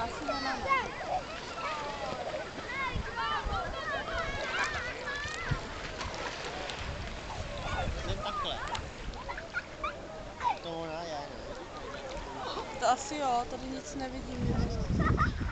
asi nemáme. Jdem takhle. To ona je, ne? To asi jo, tady nic nevidím.